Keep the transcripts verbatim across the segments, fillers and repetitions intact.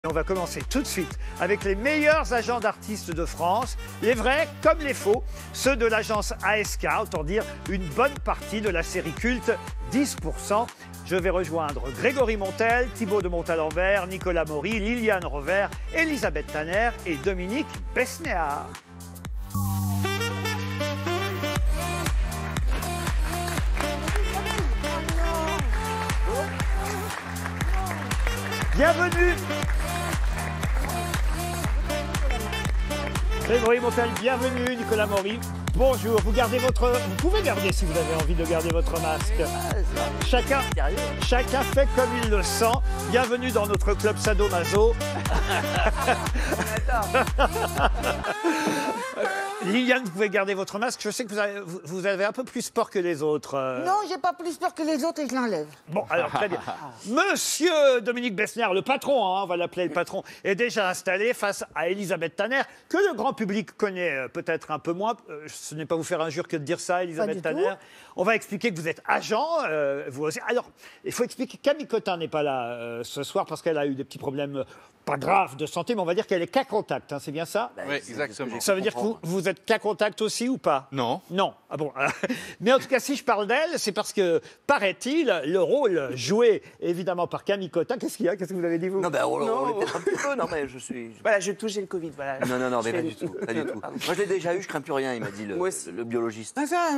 On va commencer tout de suite avec les meilleurs agents d'artistes de France, les vrais comme les faux, ceux de l'agence A S K, autant dire une bonne partie de la série culte dix pour cent. Je vais rejoindre Grégory Montel, Thibaut de Montalembert, Nicolas Maury, Liliane Rover, Elisabeth Tanner et Dominique Besnéard. Bienvenue. Grégory Montel, bienvenue. Nicolas Maury, bonjour. Vous gardez votre... Vous pouvez garder si vous avez envie de garder votre masque. Chacun, chacun fait comme il le sent. Bienvenue dans notre club Sadomaso. Liliane, vous pouvez garder votre masque. Je sais que vous avez, vous avez un peu plus peur que les autres. Euh... Non, j'ai pas plus peur que les autres et je l'enlève. Bon, alors très bien. Monsieur Dominique Besnéard, le patron, hein, on va l'appeler le patron, est déjà installé face à Elisabeth Tanner, que le grand public connaît euh, peut-être un peu moins. Euh, ce n'est pas vous faire injure que de dire ça, Elisabeth Tanner. Tout. On va expliquer que vous êtes agent, euh, vous aussi. Alors, il faut expliquer que Camille Cotin n'est pas là euh, ce soir parce qu'elle a eu des petits problèmes euh, pas graves de santé, mais on va dire qu'elle est cas contact, hein, c'est bien ça? Oui, exactement. Ça veut dire que vous, vous êtes cas contact aussi ou pas? Non. Non. Ah bon. Mais en tout cas, si je parle d'elle, c'est parce que, paraît-il, le rôle joué évidemment par Camille Cotin. Qu'est-ce qu'il y a? Qu'est-ce que vous avez dit, vous? Non, ben, on, on l'est peut-être un petit peu. Non, mais je suis. Voilà, je touche le Covid. Voilà. Non, non, non, mais pas du tout. Pas du tout. Moi, je l'ai déjà eu, je crains plus rien, il m'a dit le, le, le biologiste.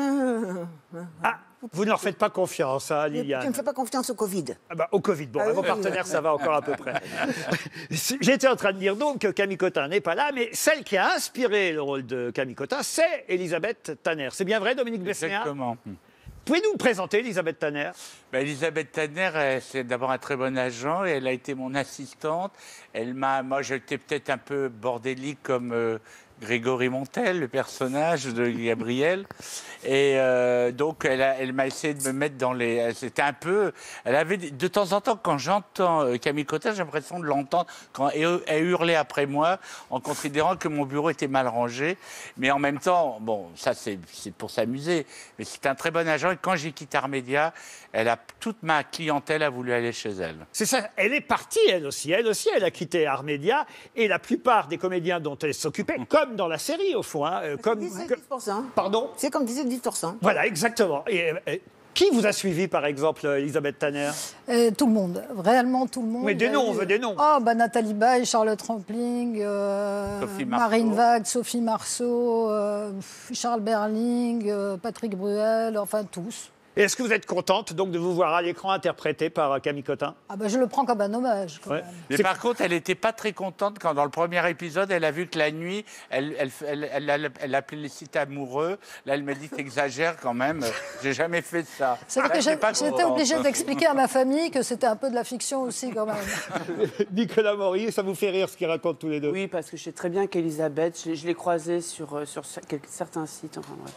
Ah, vous ne leur faites pas confiance, hein, Liliane? Tu ne fais pas confiance au Covid. Ah bah, au Covid. Bon, ah, vos oui, partenaires, oui. ça va encore à peu près. J'étais en train de dire donc que Camille Cotin n'est pas là, mais celle qui a inspiré le rôle de Camille Cotin, c'est Elisabeth Tanner. C'est bien vrai, Dominique Besnéard? Exactement. Pouvez-nous nous présenter Elisabeth Tanner? Ben, Elisabeth Tanner, c'est d'abord un très bon agent et elle a été mon assistante. Elle m'a, moi, j'étais peut-être un peu bordélique comme euh, Grégory Montel, le personnage de Gabriel. Et euh, donc, elle, a, elle m'a essayé de me mettre dans les... C'était un peu... Elle avait... De temps en temps, quand j'entends euh, Camille Cotin, j'ai l'impression de l'entendre quand elle, elle hurlait après moi, en considérant que mon bureau était mal rangé. Mais en même temps, bon, ça, c'est, c'est pour s'amuser. Mais c'est un très bon agent. Et quand j'ai quitté Armédia, elle a, toute ma clientèle a voulu aller chez elle. C'est ça. Elle est partie, elle aussi. Elle aussi, elle a quitté Armédia. Et la plupart des comédiens dont elle s'occupait, comme dans la série, au fond. Hein, comme, dix pour cent. Pardon? C'est comme disait dix pour cent. Voilà, exactement. Et, et qui vous a suivi, par exemple, Elisabeth Tanner? euh, Tout le monde, réellement tout le monde. Mais des noms, on veut des noms. Oh, bah, Nathalie Baye, Charlotte Rampling, euh, Sophie Marceau. Marine Wagner, Sophie Marceau, euh, Charles Berling, euh, Patrick Bruel, enfin tous. Et est-ce que vous êtes contente donc de vous voir à l'écran interprétée par Camille Cotin? Ah bah, je le prends comme un hommage. Quand Ouais. même. Mais C'est... par contre, elle n'était pas très contente quand, dans le premier épisode, elle a vu que la nuit, elle, elle, elle, elle, elle, elle appelait les sites amoureux. Là, elle m'a dit, t'exagères quand même, j'ai jamais fait ça. C'est vrai Ah, que j'étais j'ai- pas j'étais contente. obligée d'expliquer à ma famille que c'était un peu de la fiction aussi quand même. Nicolas Maury, ça vous fait rire ce qu'ils racontent tous les deux? Oui, parce que je sais très bien qu'Elisabeth, je, je l'ai croisée sur, euh, sur quelques- certains sites. Enfin, bref.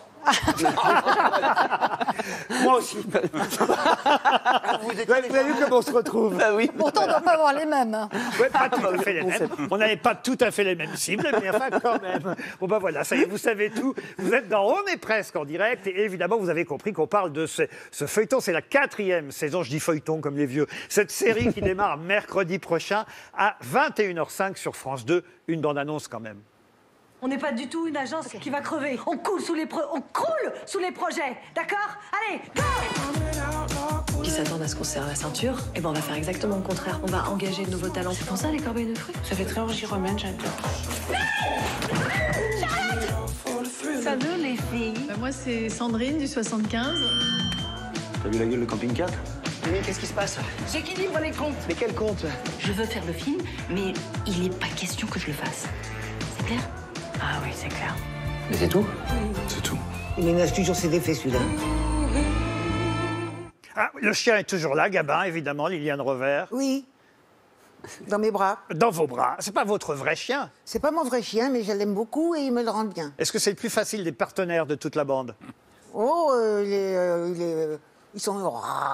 Moi aussi. vous, avez, vous avez vu comment on se retrouve? Ah oui. Pourtant, on ne doit pas avoir les mêmes. hein. Ouais, pas tout à fait les mêmes. On n'avait pas tout à fait les mêmes cibles, mais enfin quand même. Bon ben voilà, ça y est, vous savez tout. Vous êtes dans On est presque en direct et évidemment vous avez compris qu'on parle de ce, ce feuilleton. C'est la quatrième saison, je dis feuilleton comme les vieux. Cette série qui démarre mercredi prochain à vingt et une heures cinq sur France deux. Une bande-annonce quand même. On n'est pas du tout une agence qui va crever. On coule sous les pro- on croule sous les projets, d'accord? Allez, go! Qui s'attendent à ce qu'on se serre la ceinture, et ben on va faire exactement le contraire. On va engager de nouveaux talents. C'est pour ça les corbeilles de fruits. Ça fait très orgie romaine, j'adore. Ça veut les filles. Bah, moi, c'est Sandrine du soixante-quinze. T'as vu la gueule de camping-car? Mais qu'est-ce qui se passe? J'équilibre les comptes. Mais quel compte? Je veux faire le film, mais il n'est pas question que je le fasse. C'est clair? Ah oui, c'est clair. Mais c'est tout? C'est tout. Il ménage toujours ses défaits, celui-là. Ah, le chien est toujours là, Gabin, évidemment, Liliane Rover. Oui. Dans mes bras. Dans vos bras. C'est pas votre vrai chien. C'est pas mon vrai chien, mais je l'aime beaucoup et il me le rend bien. Est-ce que c'est le plus facile des partenaires de toute la bande? Oh, euh, il est, euh, il est, euh, ils sont... Oh,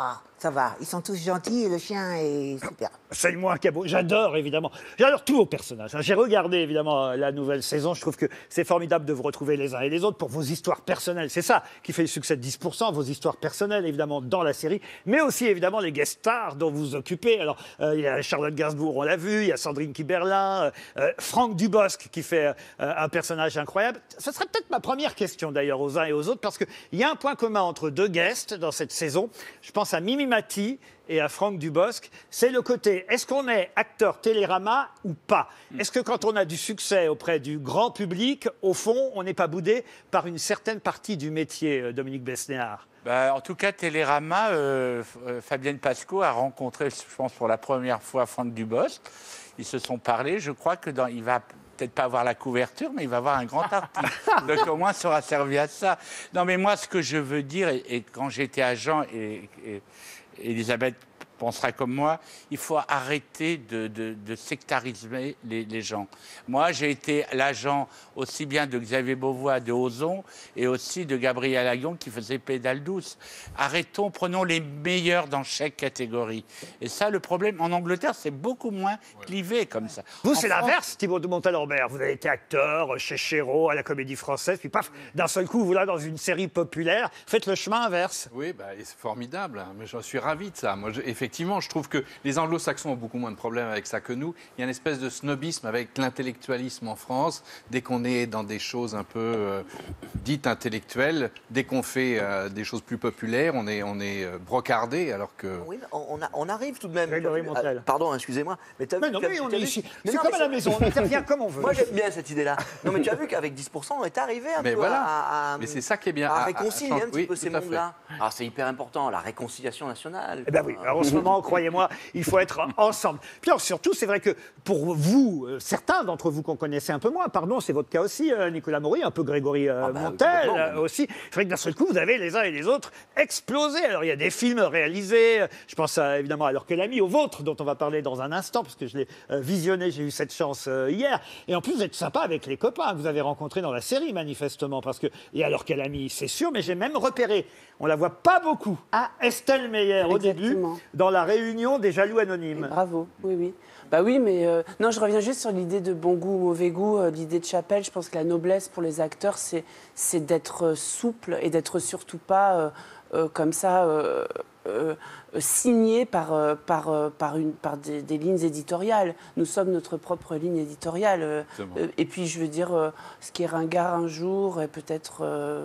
Ça va, ils sont tous gentils et le chien est super. C'est le moins cabot. J'adore, évidemment. J'adore tous vos personnages. J'ai regardé, évidemment, la nouvelle saison. Je trouve que c'est formidable de vous retrouver les uns et les autres pour vos histoires personnelles. C'est ça qui fait le succès de dix pour cent, vos histoires personnelles, évidemment, dans la série, mais aussi, évidemment, les guest stars dont vous vous occupez. Alors, euh, il y a Charlotte Gainsbourg, on l'a vu, il y a Sandrine Kiberlin, euh, euh, Franck Dubosc qui fait euh, un personnage incroyable. Ce serait peut-être ma première question, d'ailleurs, aux uns et aux autres, parce qu'il y a un point commun entre deux guests dans cette saison. Je pense à Mimi Mati et à Franck Dubosc, c'est le côté, est-ce qu'on est acteur Télérama ou pas? Est-ce que quand on a du succès auprès du grand public, au fond, on n'est pas boudé par une certaine partie du métier, Dominique Besnéard? Bah, en tout cas, Télérama, euh, Fabienne Pasco a rencontré, je pense, pour la première fois Franck Dubosc. Ils se sont parlé. Je crois que dans, il va peut-être pas avoir la couverture, mais il va avoir un grand article. Donc au moins, ça sera servi à ça. Non, mais moi, ce que je veux dire, et, et quand j'étais agent, et, et Elisabeth pensera comme moi, il faut arrêter de, de, de sectariser les, les gens. Moi, j'ai été l'agent aussi bien de Xavier Beauvois, de Ozon, et aussi de Gabriel Aguillon qui faisait Pédale douce. Arrêtons, prenons les meilleurs dans chaque catégorie. Et ça, le problème, en Angleterre, c'est beaucoup moins clivé comme ça. Vous, c'est France... l'inverse, Thibaut de Montalembert. Vous avez été acteur chez Chéreau, à la Comédie Française, puis paf, d'un seul coup, vous là, dans une série populaire, faites le chemin inverse. Oui, bah, c'est formidable, hein, mais je suis ravi de ça. Moi, je, effectivement, Effectivement, je trouve que les anglo-saxons ont beaucoup moins de problèmes avec ça que nous. Il y a une espèce de snobisme avec l'intellectualisme en France. Dès qu'on est dans des choses un peu euh, dites intellectuelles, dès qu'on fait euh, des choses plus populaires, on est, on est euh, brocardé, alors que... Oui, on, a, on arrive tout de même... Ah, pardon, excusez-moi. Mais, mais non, mais on est ici. C'est comme à la maison, on intervient comme on veut. Moi, j'aime bien cette idée-là. Non, mais tu as vu qu'avec dix pour cent, on est arrivé un mais peu voilà. à, à... Mais c'est ça qui est bien. À, à réconcilier un petit oui, peu ces mondes-là. Alors, c'est hyper important, la réconciliation nationale. Eh ben oui, alors en ce moment, croyez-moi, il faut être ensemble. Puis alors, surtout, c'est vrai que pour vous, euh, certains d'entre vous qu'on connaissait un peu moins, pardon, c'est votre cas aussi, euh, Nicolas Maury, un peu Grégory euh, ah bah, Montel euh, aussi. C'est vrai que d'un seul coup, vous avez les uns et les autres explosé. Alors, il y a des films réalisés, je pense à, évidemment à Alors que l'ami, au vôtre, dont on va parler dans un instant, parce que je l'ai euh, visionné, j'ai eu cette chance euh, hier. Et en plus, vous êtes sympa avec les copains que vous avez rencontrés dans la série, manifestement, parce qu'il y a Alors quel ami, c'est sûr, mais j'ai même repéré, on la voit pas beaucoup, ah, Estelle Meyer, au début, dans la réunion des jaloux anonymes. Bravo, oui, oui. Bah oui, mais euh, non, je reviens juste sur l'idée de bon goût ou mauvais goût, euh, l'idée de Chappelle. Je pense que la noblesse pour les acteurs, c'est, c'est d'être souple et d'être surtout pas euh, euh, comme ça euh, euh, signé par, euh, par, euh, par, une, par des, des lignes éditoriales. Nous sommes notre propre ligne éditoriale. Euh, euh, et puis, je veux dire, euh, ce qui est ringard un jour est peut-être euh,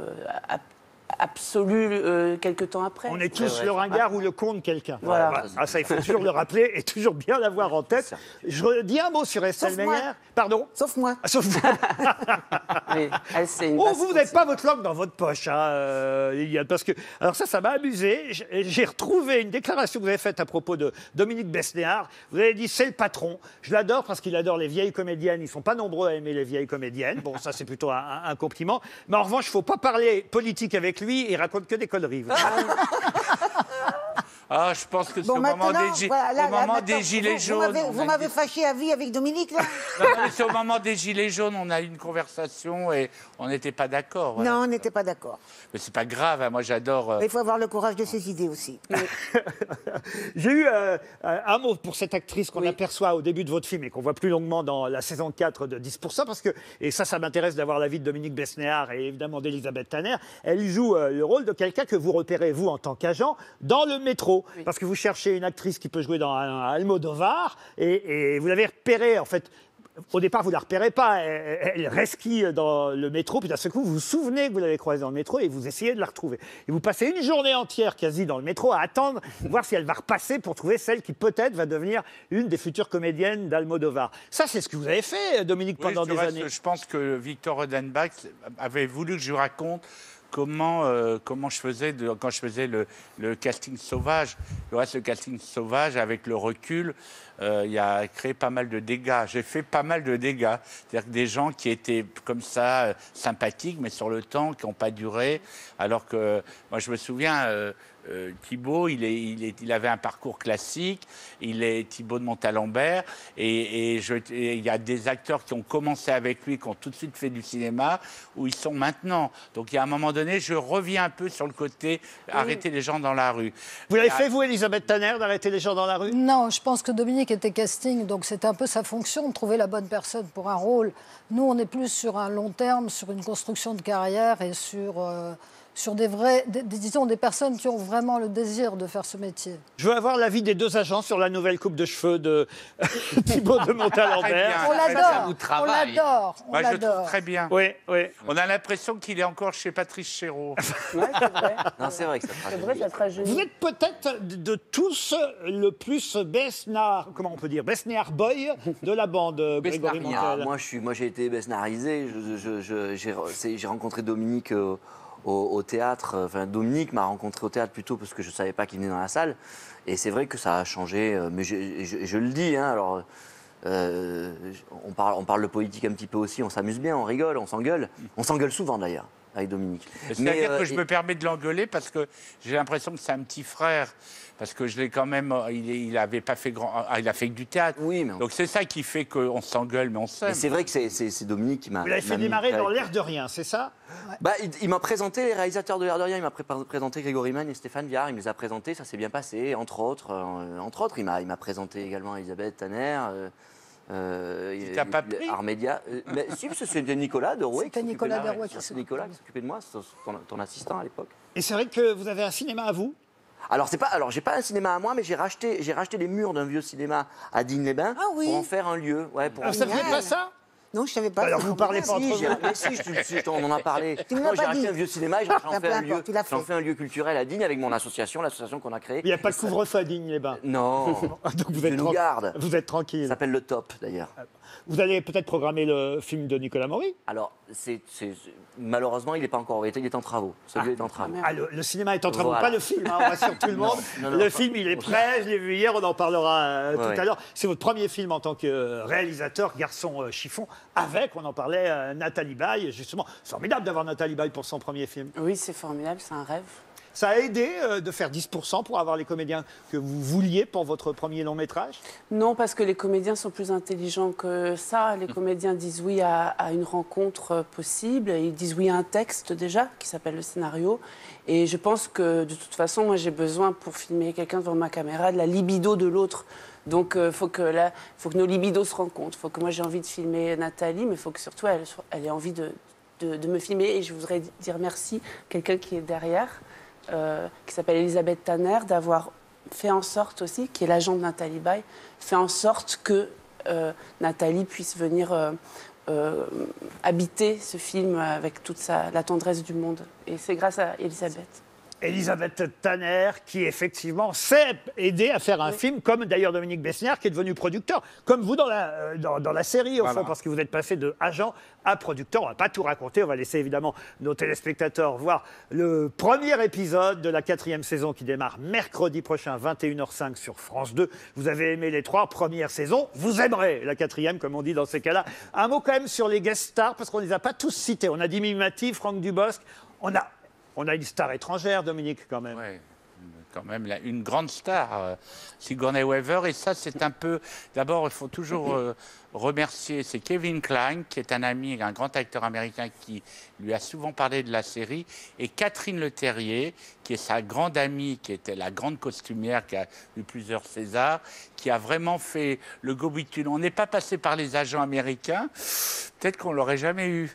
absolu euh, quelques temps après. On est tous le ringard ou le con de quelqu'un. Voilà. Voilà. Ah, ça, il faut toujours le rappeler et toujours bien l'avoir en tête. Je redis un mot sur Estelle Sauf Meyer. moi. Pardon? Sauf moi. Ah, sauf moi. Oui, elle, c'est une Oh, basse vous, vous n'avez pas votre langue dans votre poche, hein, euh, Liliane, parce que... Alors ça, ça m'a amusé. J'ai j'ai retrouvé une déclaration que vous avez faite à propos de Dominique Besnéard. Vous avez dit, c'est le patron. Je l'adore parce qu'il adore les vieilles comédiennes. Ils ne sont pas nombreux à aimer les vieilles comédiennes. Bon, ça, c'est plutôt un, un, un compliment. Mais en revanche, il ne faut pas parler politique avec lui. Il raconte que des conneries. Ah, je pense que c'est Bon, au moment maintenant, des, gi- voilà, là, au là, moment maintenant, des gilets vous, jaunes. Vous m'avez, on vous a m'avez dit- fâché à vie avec Dominique, là? Non, mais c'est au moment des gilets jaunes, on a eu une conversation et on n'était pas d'accord. Voilà. Non, on n'était pas d'accord. Mais c'est pas grave, hein, moi j'adore. euh, Mais il faut avoir le courage de ses idées aussi. J'ai eu euh, un mot pour cette actrice qu'on Oui. aperçoit au début de votre film et qu'on voit plus longuement dans la saison quatre de dix pour cent, parce que, et ça, ça m'intéresse d'avoir l'avis de Dominique Besnéard et évidemment d'Elisabeth Tanner, elle joue euh, le rôle de quelqu'un que vous repérez, vous, en tant qu'agent, dans le métro. Oui. Parce que vous cherchez une actrice qui peut jouer dans un, un Almodovar et, et vous l'avez repérée, en fait. Au départ, vous ne la repérez pas. Elle, elle resquille dans le métro. Puis d'un seul coup, vous vous souvenez que vous l'avez croisée dans le métro et vous essayez de la retrouver. Et vous passez une journée entière quasi dans le métro à attendre, voir si elle va repasser pour trouver celle qui peut-être va devenir une des futures comédiennes d'Almodovar. Ça, c'est ce que vous avez fait, Dominique, oui, pendant du des reste, années. Je pense que Victor Rodenbach avait voulu que je lui raconte comment, euh, comment je faisais de, quand je faisais le, le casting sauvage. Le reste, le casting sauvage, avec le recul, euh, il a créé pas mal de dégâts. J'ai fait pas mal de dégâts. C'est-à-dire que des gens qui étaient comme ça, euh, sympathiques, mais sur le temps, qui n'ont pas duré. Alors que, moi, je me souviens... Euh, Euh, Thibault, il, est, il, est, il avait un parcours classique, il est Thibault de Montalembert, et, et, je, et il y a des acteurs qui ont commencé avec lui, qui ont tout de suite fait du cinéma, où ils sont maintenant. Donc, il y a un moment donné, je reviens un peu sur le côté oui. arrêter les gens dans la rue. Vous l'avez fait, vous, Elisabeth Tanner, d'arrêter les gens dans la rue? Non, je pense que Dominique était casting, donc c'était un peu sa fonction de trouver la bonne personne pour un rôle. Nous, on est plus sur un long terme, sur une construction de carrière et sur... Euh, sur des vrais, des, disons, des personnes qui ont vraiment le désir de faire ce métier. Je veux avoir l'avis des deux agents sur la nouvelle coupe de cheveux de Thibault de Montalembert. On l'adore, on l'adore, on Moi, je le trouve l'adore. très bien. Oui, oui. On a l'impression qu'il est encore chez Patrice Chéreau. Ouais, c'est vrai. Non, c'est vrai que ça C'est vrai, ça sera joli. Vous êtes peut-être de, de tous le plus Besnard, comment on peut dire, Besnard boy de la bande, Grégory Montel. Ah, moi, je suis, moi, j'ai été besnarisé. Je, je, je, j'ai, c'est- j'ai rencontré Dominique euh, au, au théâtre. Enfin, Dominique m'a rencontré au théâtre plutôt parce que je ne savais pas qu'il venait dans la salle. Et c'est vrai que ça a changé. euh, Mais je, je- je le dis, hein, alors... euh, on, parle, on parle de politique un petit peu aussi, on s'amuse bien, on rigole, on s'engueule. On s'engueule souvent d'ailleurs avec Dominique. C'est-à-dire euh, que je et- me permets de l'engueuler parce que j'ai l'impression que c'est un petit frère. Parce que je l'ai quand même... Il, est- il avait pas fait grand... ah, il a fait que du théâtre. Oui, mais on- Donc c'est ça qui fait qu'on s'engueule, mais on s'aime. mais c'est vrai que c'est, c'est- c'est Dominique qui m'a... Vous l'avez m'a fait mis démarrer dans direct. l'air de rien, c'est ça? Bah, il, il m'a présenté les réalisateurs de l'air de rien. Il m'a pré- présenté Grégory Mann et Stéphane Viard. Il me les a présentés, ça s'est bien passé. Entre autres, euh, entre autres, il m'a, il m'a présenté également Elisabeth Tanner. Euh, euh, Il t'a pas pris Armédia. Euh, mais si, parce que c'était Nicolas Derouet. C'était qui Nicolas s'occupait de- Derouet qui C'est s'occupait Nicolas de qui s'occupait de moi, c'est ton, ton assistant à l'époque. Et c'est vrai que vous avez un cinéma à vous? Alors c'est pas, alors j'ai pas un cinéma à moi, mais j'ai racheté, j'ai racheté les murs d'un vieux cinéma à Digne-les-Bains Ah oui. pour en faire un lieu. Ouais, pour Ah, en- ça ne fait pas ça? Non, je savais pas. Alors, vous parlez pas Si, entre j'ai- vous. mais si, je, je- je- on en a parlé. Tu me l'as Moi, j'ai pas racheté dit. un vieux cinéma et j'en j'en Ah, fais peu un importe, lieu. tu l'as J'en fait. fais un lieu culturel à Digne avec mon association, l'association qu'on a créée. Il n'y a pas de couvre-feu à Digne-les-Bains. Non. Donc vous Je êtes, nous tran- garde. vous êtes Ça tranquille. s'appelle Le Top d'ailleurs. Vous allez peut-être programmer le film de Nicolas Maury. Alors, c'est, c'est- malheureusement, il n'est pas encore. Il est en travaux. Celui-là est en travaux. Ah, le, le cinéma est en travaux, Voilà. pas le film, hein, on rassure tout le monde. Non, non, le non, film, pas- il est prêt, je l'ai vu hier, on en parlera euh, Ouais, tout ouais. à l'heure. C'est votre premier film en tant que euh, réalisateur, Garçon euh, chiffon, avec, on en parlait, euh, Nathalie Baye. Justement, c'est formidable d'avoir Nathalie Baye pour son premier film. Oui, c'est formidable, c'est un rêve. Ça a aidé euh, de faire dix pour cent pour avoir les comédiens que vous vouliez pour votre premier long métrage? Non, parce que les comédiens sont plus intelligents que ça. Les comédiens disent oui à, à une rencontre euh, possible. Ils disent oui à un texte déjà, qui s'appelle le scénario. Et je pense que de toute façon, moi j'ai besoin pour filmer quelqu'un devant ma caméra de la libido de l'autre. Donc il faut, que là, faut que nos libidos se rencontrent. Il faut que moi j'ai envie de filmer Nathalie, mais il faut que surtout elle, soit- elle ait envie de, de, de me filmer. Et je voudrais dire merci à quelqu'un qui est derrière. Euh, qui s'appelle Elisabeth Tanner, d'avoir fait en sorte aussi, qui est l'agent de Nathalie Baye, fait en sorte que euh, Nathalie puisse venir euh, euh, habiter ce film avec toute sa, la tendresse du monde. Et c'est grâce à Elisabeth. Elisabeth Tanner, qui effectivement sait aider à faire un film, comme d'ailleurs Dominique Besnier, qui est devenu producteur, comme vous dans la, euh, dans, dans la série, au Voilà. fond, parce que vous êtes passé de agent à producteur. On ne va pas tout raconter, on va laisser évidemment nos téléspectateurs voir le premier épisode de la quatrième saison qui démarre mercredi prochain, vingt et une heures cinq sur France deux. Vous avez aimé les trois premières saisons, vous aimerez la quatrième, comme on dit dans ces cas-là. Un mot quand même sur les guest stars, parce qu'on ne les a pas tous cités. On a dit Mimati, Franck Dubosc, on a... On a une star étrangère, Dominique, quand même. Ouais, quand même la- une grande star, euh, Sigourney Weaver. Et ça, c'est un peu... D'abord, il faut toujours euh, remercier, c'est Kevin Kline, qui est un ami, un grand acteur américain qui lui a souvent parlé de la série, et Catherine Leterrier, qui est sa grande amie, qui était la grande costumière, qui a eu plusieurs Césars, qui a vraiment fait le go-between. On n'est pas passé par les agents américains, peut-être qu'on ne l'aurait jamais eu.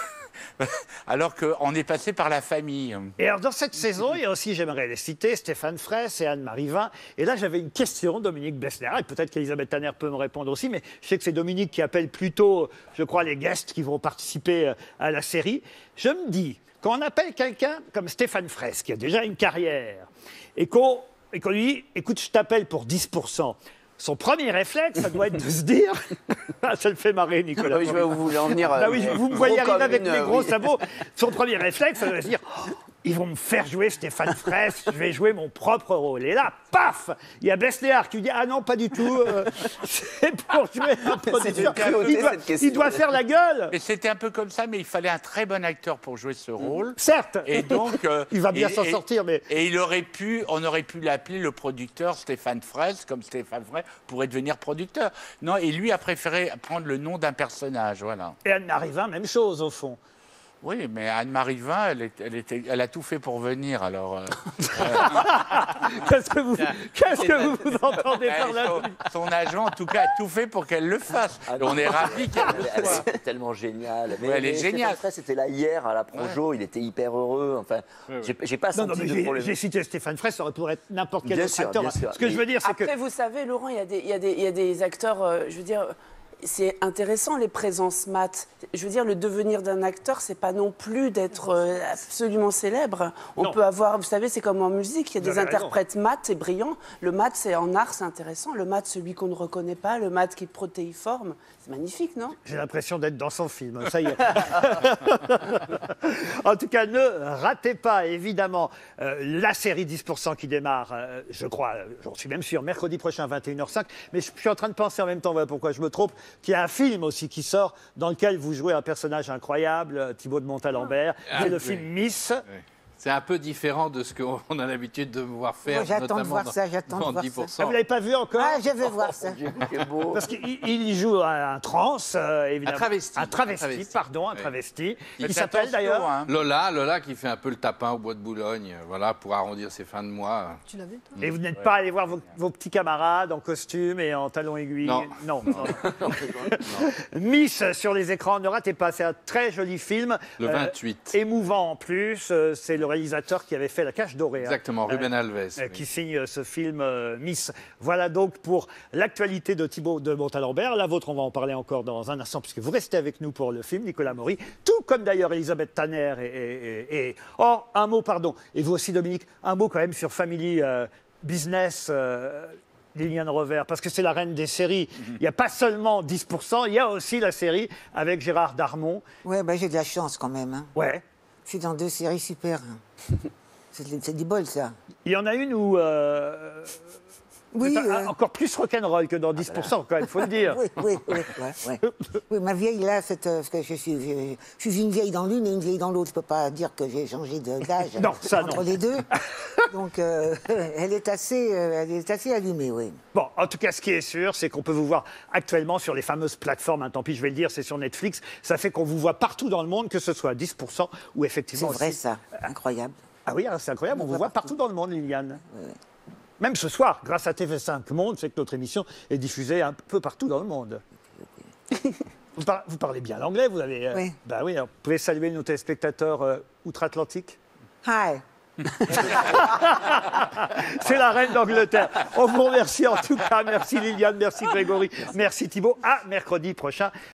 Alors qu'on est passé par la famille. Et alors, dans cette saison, il y a aussi, j'aimerais les citer, Stéphane Fraisse et Anne-Marie Vin. Et là, j'avais une question, Dominique Besnier, et peut-être qu'Elisabeth Tanner peut me répondre aussi, mais je sais que c'est Dominique qui appelle plutôt, je crois, les guests qui vont participer euh, à la série. Je me dis, quand on appelle quelqu'un comme Stéphane Fraisse, qui a déjà une carrière, et qu'on et qu'on lui dit, écoute, je t'appelle pour dix pour cent, son premier réflexe, ça doit être de se dire... Ah, ça le fait marrer, Nicolas. Oui, je vais vous voulez en venir. Ah oui, euh, vous me voyez gros arriver comme avec une, mes gros oui. sabots. Son premier réflexe, ça doit se dire... ils vont me faire jouer Stéphane Fraisse, je vais jouer mon propre rôle. Et là, paf, il y a Besnéard qui lui dit ah non pas du tout, euh, c'est pour jouer un producteur. Il doit, il doit faire la gueule. Mais c'était un peu comme ça, mais il fallait un très bon acteur pour jouer ce rôle. Certes. Et donc, euh, il va bien et- s'en et- sortir, mais Et il aurait pu, on aurait pu l'appeler le producteur Stéphane Fraisse, comme Stéphane Fraisse pourrait devenir producteur. Non, et lui a préféré prendre le nom d'un personnage, voilà. et Anne-Marie Vin, même chose au fond. Oui, mais Anne-Marie Vin, elle, est- elle, était, elle a tout fait pour venir, alors... euh, Qu'est-ce que vous, qu'est-ce que vous, vous entendez par elle, là? son, son agent, en tout cas, a tout fait pour qu'elle le fasse. Ah, Et on est ravis qu'elle le Elle soit. est tellement géniale. Mais, Ouais, elle est mais géniale. Stéphane Fraisse était là hier à la Projo, il était hyper heureux. Enfin, j'ai j'ai pas Non, non, senti mais de j'ai problème. j'ai cité Stéphane Fraisse, ça aurait pu être n'importe quel Bien autre sûr, acteur. bien sûr. Ce que je veux dire, c'est que Après, vous savez, Laurent, il y a des, il y a des, il y a des acteurs, euh, je veux dire, c'est intéressant les présences mat. Je veux dire, le devenir d'un acteur, c'est pas non plus d'être euh, absolument célèbre. On Non. peut avoir, vous savez, c'est comme en musique, il y a Vous des avez raison. interprètes mat, c'est brillant. Le mat, c'est en art, c'est intéressant. Le mat, celui qu'on ne reconnaît pas, le mat qui est protéiforme, c'est magnifique, non? j'ai l'impression d'être dans son film. Ça y est. En tout cas, ne ratez pas, évidemment, euh, la série dix pour cent qui démarre, euh, je crois, euh, j'en suis même sûr, mercredi prochain, vingt et une heures cinq. Mais je suis en train de penser en même temps, voilà pourquoi je me trompe, qu'il y a un film aussi qui sort dans lequel vous jouez un personnage incroyable, euh, Thibaut de Montalembert. Ah, C'est le oui. film Miss. Oui. C'est un peu différent de ce qu'on a l'habitude de me voir faire. Moi, j'attends de notamment voir dans- ça, j'attends de dans voir dix ça. pour cent. Ah, vous l'avez pas vu encore? Ah, je veux voir ça. C'est beau. Parce qu'il il y joue un, un trans, euh, évidemment. Un travesti. Un travesti, Un travesti. pardon, un Oui. travesti. Faites Il s'appelle attention, d'ailleurs. hein. Lola, Lola qui fait un peu le tapin au bois de Boulogne, euh, voilà, pour arrondir ses fins de mois. Tu l'as vu, toi? Et vous n'êtes pas allé voir vos, vos petits camarades en costume et en talons aiguilles? Non. Non. non. Miss sur les écrans, ne ratez pas, c'est un très joli film. Le Euh, vingt-huit. émouvant en plus, euh, c'est le réalisateur qui avait fait La Cage dorée. hein. Exactement, Ruben Alves. Euh, oui. qui signe euh, ce film euh, Miss. Voilà donc pour l'actualité de Thibaut de Montalembert. La vôtre, on va en parler encore dans un instant, puisque vous restez avec nous pour le film, Nicolas Maury. Tout comme d'ailleurs Elisabeth Tanner et, et- et- et- Oh, un mot, pardon. Et vous aussi, Dominique, un mot quand même sur Family euh, Business. euh, Liliane Rover, parce que c'est la reine des séries. Il n'y a pas seulement dix pour cent, il y a aussi la série avec Gérard Darmon. Ouais, bah, j'ai de la chance quand même. hein. Ouais. Je suis dans deux séries super. hein. C'est c'est du bol, ça. Il y en a une où euh, Oui, vous êtes un- euh, encore plus rock'n'roll que dans dix pour cent, quand même, il faut le dire. oui, oui, oui, ouais, ouais. Oui, ma vieille, là, cette, euh, parce que je suis, je, je suis une vieille dans l'une et une vieille dans l'autre. Je ne peux pas dire que j'ai changé de- d'âge Non, ça, entre non. les deux. Donc, euh, elle, est assez, euh, elle est assez allumée, oui. Bon, en tout cas, ce qui est sûr, c'est qu'on peut vous voir actuellement sur les fameuses plateformes. hein, tant pis, je vais le dire, c'est sur Netflix. Ça fait qu'on vous voit partout dans le monde, que ce soit à dix pour cent ou C'est effectivement. vrai, aussi- ça. Incroyable. Ah oui, hein, c'est incroyable, on, On vous voit voit partout dans le monde, Liliane. Même ce soir, grâce à T V cinq Monde, c'est que notre émission est diffusée un peu partout dans le monde. vous, par- vous parlez bien l'anglais, vous avez. euh, Oui. Bah oui, alors, vous pouvez saluer nos téléspectateurs euh, outre-Atlantique. Hi. C'est la reine d'Angleterre. On vous remercie en tout cas. Merci Liliane, merci Grégory, merci Thibault. À mercredi prochain.